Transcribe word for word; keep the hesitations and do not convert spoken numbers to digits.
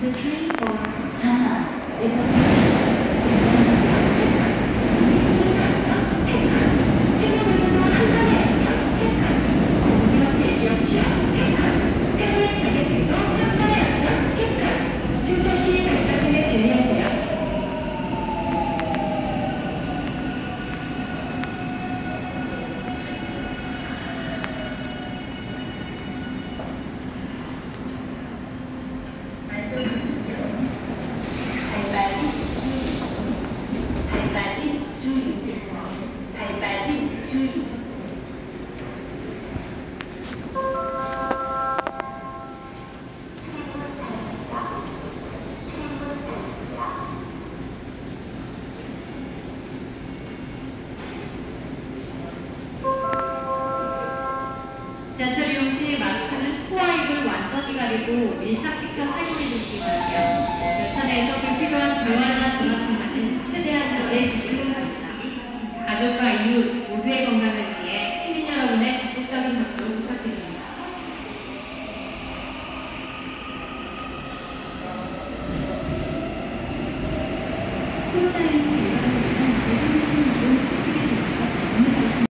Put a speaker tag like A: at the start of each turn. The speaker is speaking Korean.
A: The train for China is approaching.
B: 지하철 이용 시 마스크는 코와 입을 완전히 가리고 밀착시켜 사용해 주시기 바라며 열차 내에서 불필요한 대화나 전화 통화는 최대한 자제해 주시기 바랍니다. 가족과 이웃 모두의 건강을 위해 시민 여러분의 적극적인 협조 부탁드립니다.
C: 코로나십구